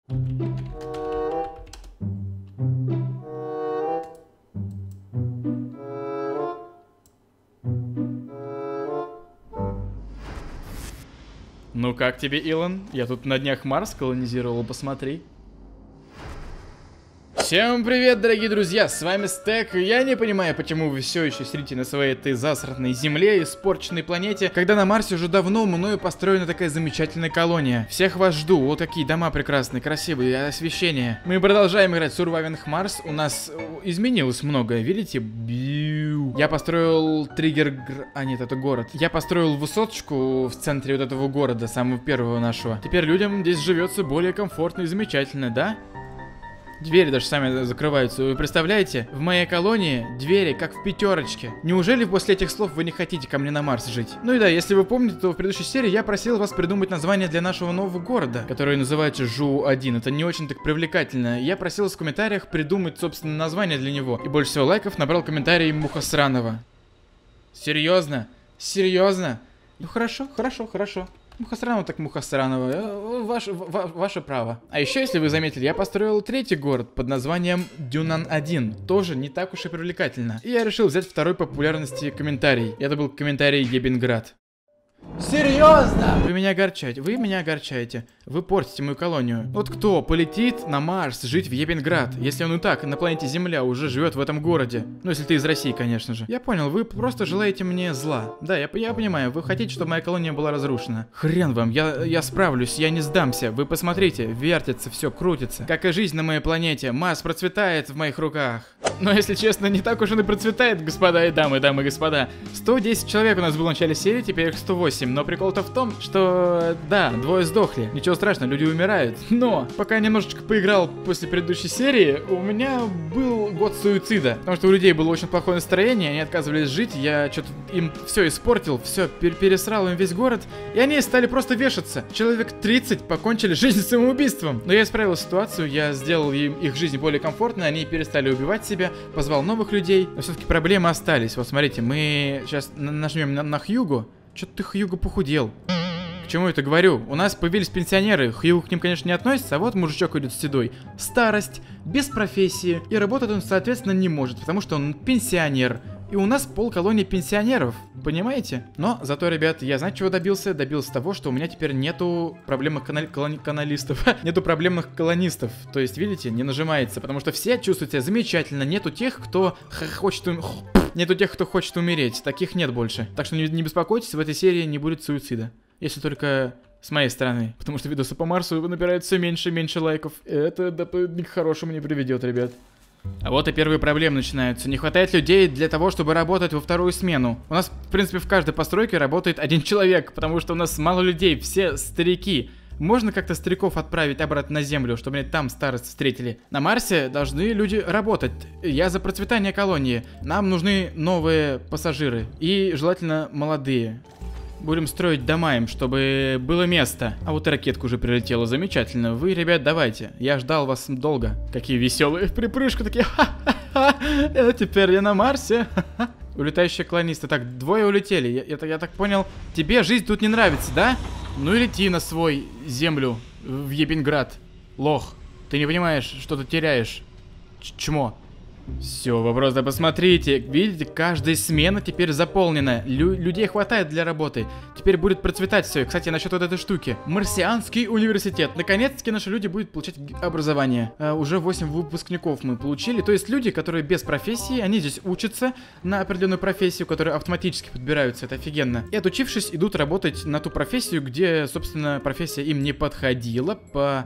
Ну как тебе, Илон? Я тут на днях Марс колонизировал, посмотри. Всем привет, дорогие друзья, с вами Стек. Я не понимаю, почему вы все еще сидите на своей этой засранной земле, испорченной планете, когда на Марсе уже давно мною построена такая замечательная колония. Всех вас жду, вот такие дома прекрасные, красивые, освещение. Мы продолжаем играть в Surviving Mars, у нас изменилось многое, видите? Я построил триггер... А нет, это город. Я построил высоточку в центре вот этого города, самого первого нашего. Теперь людям здесь живется более комфортно и замечательно, да? Двери даже сами закрываются. Вы представляете? В моей колонии двери как в пятерочке. Неужели после этих слов вы не хотите ко мне на Марс жить? Ну и да, если вы помните, то в предыдущей серии я просил вас придумать название для нашего нового города, который называется Жу-1. Это не очень так привлекательно. Я просил вас в комментариях придумать, собственно, название для него. И больше всего лайков набрал комментарий Мухосранова. Серьезно? Серьезно? Ну хорошо, хорошо, хорошо. Мухосранова так Мухосранова, ваше право. А еще, если вы заметили, я построил третий город под названием Дюнан-1. Тоже не так уж и привлекательно. И я решил взять второй популярности комментарий. Это был комментарий Ебинград. Серьезно? Вы меня огорчаете. Вы портите мою колонию. Вот кто полетит на Марс жить в Ебинград, если он и так на планете Земля уже живет в этом городе? Ну, если ты из России, конечно же. Я понял, вы просто желаете мне зла. Да, я понимаю, вы хотите, чтобы моя колония была разрушена. Хрен вам, я справлюсь, я не сдамся. Вы посмотрите, вертится, все крутится. Как и жизнь на моей планете, Марс процветает в моих руках. Но, если честно, не так уж он и процветает, господа и дамы и господа. 110 человек у нас было в начале серии, теперь их 108. Но прикол-то в том, что, да, двое сдохли. Ничего страшного, люди умирают. Но, пока я немножечко поиграл после предыдущей серии, у меня был год суицида. Потому что у людей было очень плохое настроение, они отказывались жить, я что-то им все испортил, все пересрал им весь город, и они стали просто вешаться. Человек 30 покончили жизнь самоубийством. Но я исправил ситуацию, я сделал им их жизнь более комфортной, они перестали убивать себя, позвал новых людей, но все-таки проблемы остались. Вот смотрите, мы сейчас нажмем на Хьюго. Что-то ты, Хьюго, похудел. К чему я это говорю? У нас появились пенсионеры. Хьюго к ним, конечно, не относится, а вот мужичок идет седой. Старость, без профессии. И работать он, соответственно, не может, потому что он пенсионер. И у нас полколонии пенсионеров, понимаете? Но зато, ребят, я, знаете, чего добился? Добился того, что у меня теперь нету проблемных каналистов. Нету проблемных колонистов. То есть, видите, не нажимается, потому что все чувствуют себя замечательно. Нету тех, кто хочет умереть. Таких нет больше. Так что не беспокойтесь, в этой серии не будет суицида. Если только с моей стороны. Потому что видосы по Марсу набирают все меньше и меньше лайков. Это ни к хорошему не приведет, ребят. А вот и первые проблемы начинаются. Не хватает людей для того, чтобы работать во вторую смену. У нас, в принципе, в каждой постройке работает один человек, потому что у нас мало людей, все старики. Можно как-то стариков отправить обратно на Землю, чтобы они там старость встретили? На Марсе должны люди работать. Я за процветание колонии. Нам нужны новые пассажиры. И желательно молодые. Будем строить дома им, чтобы было место. А вот и ракетка уже прилетела, замечательно. Вы, ребят, давайте. Я ждал вас долго. Какие веселые в припрыжку такие. Ха-ха-ха. Теперь я на Марсе. Улетающие колонисты. Так, двое улетели. Я так понял, тебе жизнь тут не нравится, да? Ну и лети на свой землю в Ебинград. Лох. Ты не понимаешь, что ты теряешь. Чмо. Все, вы просто посмотрите. Видите, каждая смена теперь заполнена. Людей хватает для работы. Теперь будет процветать все. Кстати, насчет вот этой штуки. Марсианский университет. Наконец-таки наши люди будут получать образование. Уже 8 выпускников мы получили. То есть люди, которые без профессии, они здесь учатся на определенную профессию, которые автоматически подбираются. Это офигенно. И отучившись, идут работать на ту профессию, где, собственно, профессия им не подходила.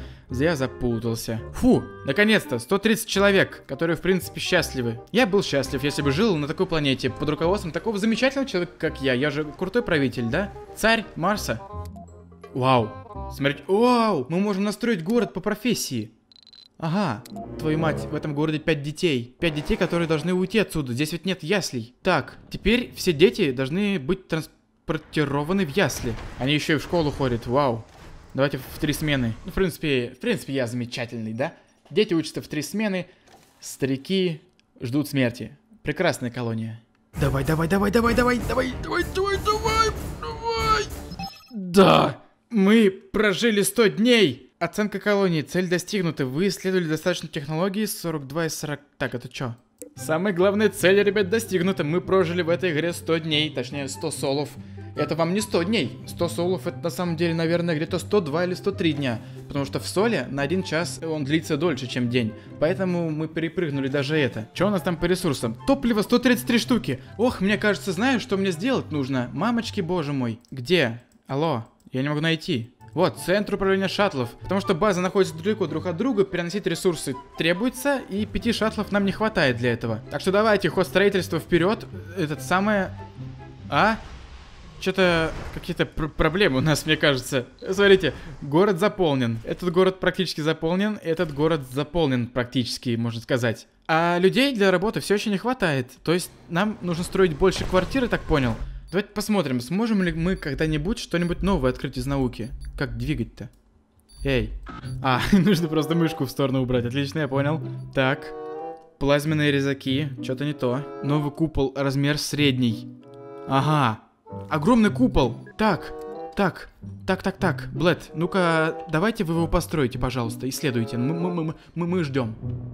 Я запутался. Фу, наконец-то, 130 человек, которые, в принципе, счастливы. Я был счастлив, если бы жил на такой планете под руководством такого замечательного человека, как я. Я же крутой правитель, да? Царь Марса. Вау. Смотрите, вау, мы можем настроить город по профессии. Ага, твою мать, в этом городе 5 детей. 5 детей, которые должны уйти отсюда. Здесь ведь нет яслей. Так, теперь все дети должны быть транспортированы в ясли. Они еще и в школу ходят, вау. Давайте в 3 смены. Ну, в принципе, я замечательный, да? Дети учатся в 3 смены, старики ждут смерти. Прекрасная колония. Давай. Да, мы прожили 100 дней. Оценка колонии. Цель достигнута. Вы исследовали достаточно технологий. 42 из 40. Так, это что? Самая главная цель, ребят, достигнута. Мы прожили в этой игре 100 дней. Точнее, 100 солов. Это вам не 100 дней. 100 солов это на самом деле, наверное, где-то 102 или 103 дня. Потому что в соле на 1 час он длится дольше, чем день. Поэтому мы перепрыгнули даже это. Что у нас там по ресурсам? Топливо 133 штуки. Ох, мне кажется, знаю, что мне сделать нужно. Мамочки, боже мой. Где? Алло, я не могу найти. Вот, центр управления шаттлов. Потому что база находится далеко друг от друга, переносить ресурсы требуется, и 5 шаттлов нам не хватает для этого. Так что давайте, ход строительства вперед. Этот самое... Что-то какие-то проблемы у нас, мне кажется. Смотрите, город заполнен. Этот город практически заполнен. Этот город заполнен практически, можно сказать. А людей для работы все еще не хватает. То есть нам нужно строить больше квартир, я так понял. Давайте посмотрим, сможем ли мы когда-нибудь что-нибудь новое открыть из науки. Как двигать-то? Эй. Нужно просто мышку в сторону убрать. Отлично, я понял. Так. Плазменные резаки. Что-то не то. Новый купол, размер средний. Ага. Огромный купол. Так. Блэд, ну-ка, давайте вы его построите, пожалуйста. Исследуйте. Мы ждем.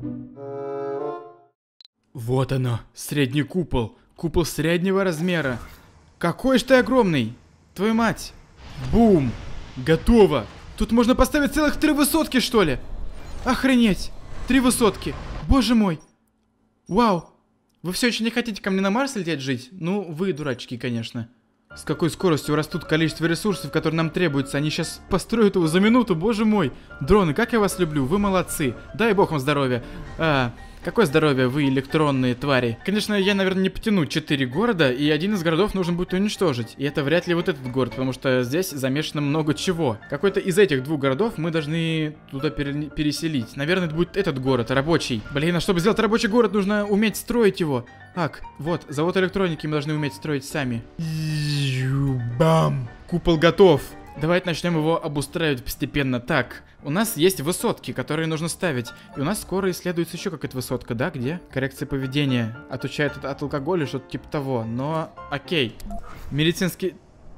Вот оно. Средний купол. Купол среднего размера. Какой же ты огромный. Твою мать. Бум. Готово. Тут можно поставить целых 3 высотки, что ли? Охренеть. 3 высотки. Боже мой. Вау. Вы все еще не хотите ко мне на Марс лететь жить? Ну, вы дурачки, конечно. С какой скоростью растут количество ресурсов, которые нам требуются. Они сейчас построят его за минуту, боже мой. Дроны, как я вас люблю, вы молодцы. Дай бог вам здоровья. Какое здоровье, вы электронные твари. Конечно, я, наверное, не потяну 4 города, и один из городов нужно будет уничтожить. И это вряд ли вот этот город, потому что здесь замешано много чего. Какой-то из этих 2 городов мы должны туда переселить. Наверное, это будет этот город, рабочий. Блин, а чтобы сделать рабочий город, нужно уметь строить его. Так, вот, завод электроники мы должны уметь строить сами. Бам! Купол готов. Давайте начнем его обустраивать постепенно. Так, у нас есть высотки, которые нужно ставить. И у нас скоро исследуется еще какая-то высотка, да? Где? Коррекция поведения. Отучает от алкоголя, что-то типа того. Но, окей. Медицинский...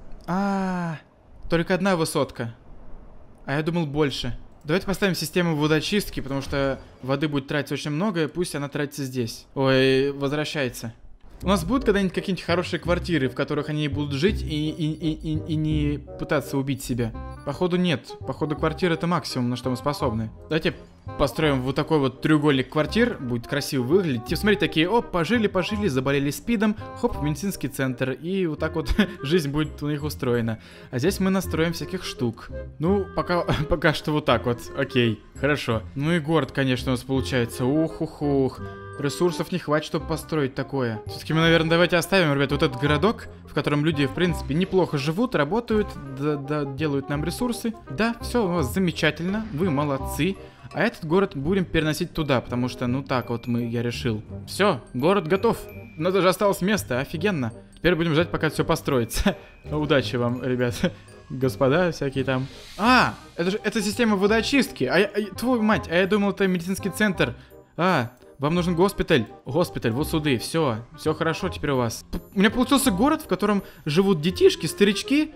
Только 1 высотка. А я думал больше. Давайте поставим систему водоочистки, потому что воды будет тратиться очень много, и пусть она тратится здесь. Ой, возвращается. У нас будут когда-нибудь какие-нибудь хорошие квартиры, в которых они будут жить и не пытаться убить себя? Походу нет. Походу квартира это максимум, на что мы способны. Давайте построим вот такой вот треугольник квартир. Будет красиво выглядеть. Типа, смотри, такие, оп, пожили, заболели спидом. Хоп, в медицинский центр. И вот так вот жизнь будет у них устроена. А здесь мы настроим всяких штук. Ну, пока что вот так вот. Окей, хорошо. Ну и город, конечно, у нас получается. Ух. Ресурсов не хватит, чтобы построить такое. Все-таки мы, наверное, давайте оставим, ребят, вот этот городок, в котором люди, в принципе, неплохо живут, работают, делают нам ресурсы. Да, все у вас замечательно, вы молодцы. А этот город будем переносить туда, потому что, ну так вот я решил. Все, город готов. У нас даже осталось место, офигенно. Теперь будем ждать, пока все построится. Удачи вам, ребят. Господа всякие там. Это система водоочистки. Твою мать, я думал, это медицинский центр. Вам нужен госпиталь. Госпиталь, вот суды. Все хорошо теперь у вас. У меня получился город, в котором живут детишки, старички.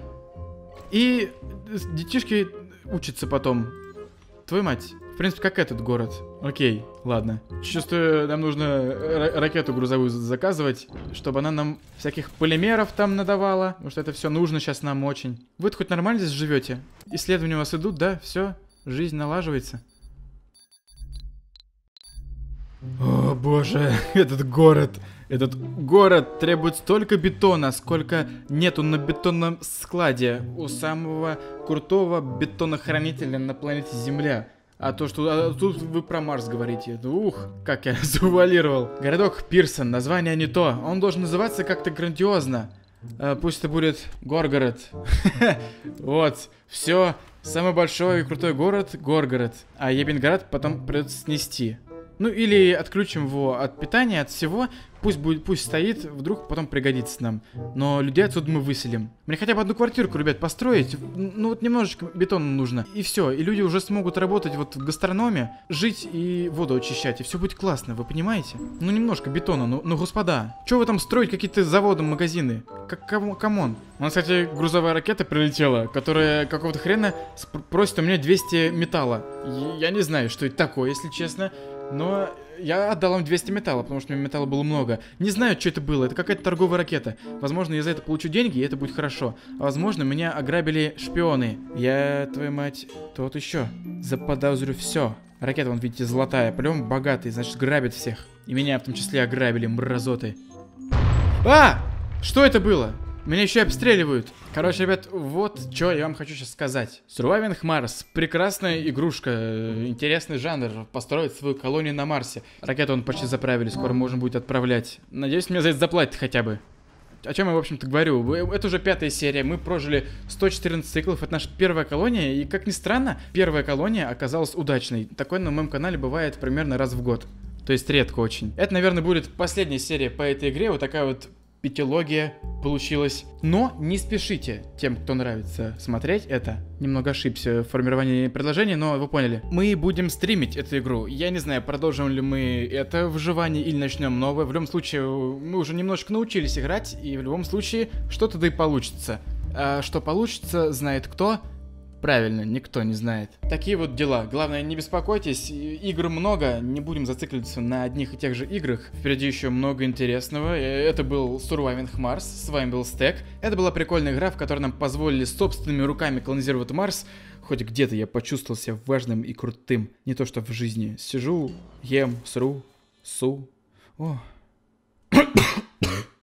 И детишки учатся потом. Твою мать. В принципе, как этот город. Окей, ладно. Чувствую, нам нужно ракету грузовую заказывать, чтобы она нам всяких полимеров там надавала. Потому что это все нужно сейчас нам очень. Вы-то хоть нормально здесь живете? Исследования у вас идут, да? Все, жизнь налаживается. О боже, этот город требует столько бетона, сколько нету на бетонном складе у самого крутого бетонохранителя на планете Земля. А то, что тут вы про Марс говорите. Ух, как я завуалировал. Городок Пирсон, название не то. Он должен называться как-то грандиозно. Пусть это будет Горгород. Вот, все. Самый большой и крутой город Горгород. А Ебенгород потом придется снести. Ну или отключим его от питания, от всего. Пусть стоит, вдруг потом пригодится нам. Но людей отсюда мы выселим. Мне хотя бы одну квартирку, ребят, построить. Ну вот немножечко бетона нужно. И все. И люди уже смогут работать вот в гастрономе, жить и воду очищать. И все будет классно, вы понимаете? Ну немножко бетона, ну господа. Че вы там строить какие-то заводы, магазины? Камон. У нас, кстати, грузовая ракета прилетела, которая какого-то хрена просит у меня 200 металла. Я не знаю, что это такое, если честно. Но я отдал им 200 металла, потому что у меня металла было много. Не знаю, что это было, это какая-то торговая ракета. Возможно, я за это получу деньги, и это будет хорошо. А возможно, меня ограбили шпионы. Я, твою мать, тот еще заподозрю все. Ракета, вон, видите, золотая, прям богатый, значит, грабит всех. И меня в том числе ограбили, мразоты. А! Что это было? Меня еще и обстреливают. Короче, ребят, вот что я вам хочу сейчас сказать. Surviving Mars. Прекрасная игрушка. Интересный жанр. Построить свою колонию на Марсе. Ракету он почти заправили. Скоро можно будет отправлять. Надеюсь, мне за это заплатят хотя бы. О чем я, в общем-то, говорю. Это уже 5-я серия. Мы прожили 114 циклов. Это наша первая колония. И, как ни странно, первая колония оказалась удачной. Такое на моем канале бывает примерно раз в год. То есть редко очень. Это, наверное, будет последняя серия по этой игре. Вот такая вот пятилогия получилась. Но не спешите, тем, кто нравится смотреть это. Немного ошибся в формировании предложения, но вы поняли. Мы будем стримить эту игру. Я не знаю, продолжим ли мы это выживание или начнем новое. В любом случае, мы уже немножко научились играть, и в любом случае, что-то да и получится. А что получится, знает кто? Правильно, никто не знает. Такие вот дела. Главное, не беспокойтесь, игр много, не будем зацикливаться на одних и тех же играх. Впереди еще много интересного. Это был Surviving Mars, с вами был Стек. Это была прикольная игра, в которой нам позволили собственными руками колонизировать Марс. Хоть где-то я почувствовал себя важным и крутым. Не то что в жизни. Сижу, ем, сру, су. О.